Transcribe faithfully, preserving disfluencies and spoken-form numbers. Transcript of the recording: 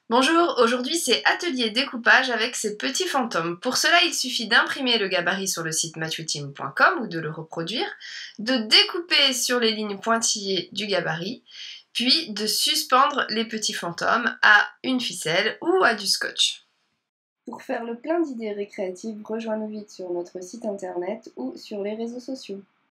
Bonjour, aujourd'hui c'est atelier découpage avec ces petits fantômes. Pour cela, il suffit d'imprimer le gabarit sur le site mathieuteam point com ou de le reproduire, de découper sur les lignes pointillées du gabarit, puis de suspendre les petits fantômes à une ficelle ou à du scotch. Pour faire le plein d'idées récréatives, rejoins-nous vite sur notre site internet ou sur les réseaux sociaux.